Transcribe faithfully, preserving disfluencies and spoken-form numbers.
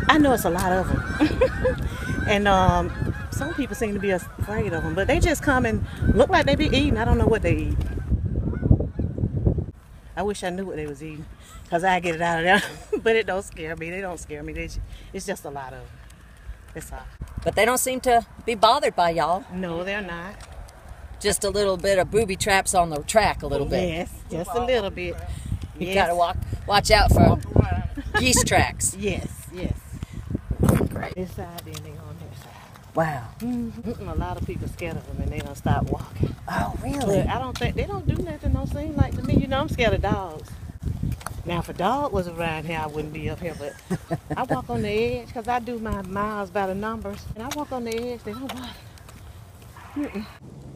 I know it's a lot of them. And um, some people seem to be afraid of them, but they just come and look like they be eating. I don't know what they eat. I wish I knew what they was eating, because I get it out of there. But it don't scare me. They don't scare me. They, it's just a lot of them. That's all. But they don't seem to be bothered by y'all. No, they're not. Just a little bit of booby traps on the track a little bit. Yes, just a little bit. You Yes. gotta walk, watch out for geese tracks. Yes, yes. Great. This side, then they on their side. Wow. Mm-hmm. A lot of people scared of them and they don't stop walking. Oh, really? But I don't think, they don't do nothing, don't seem like to me. You know, I'm scared of dogs. Now, if a dog was around here, I wouldn't be up here, but I walk on the edge because I do my miles by the numbers. And I walk on the edge, they don't bother. Mm-mm.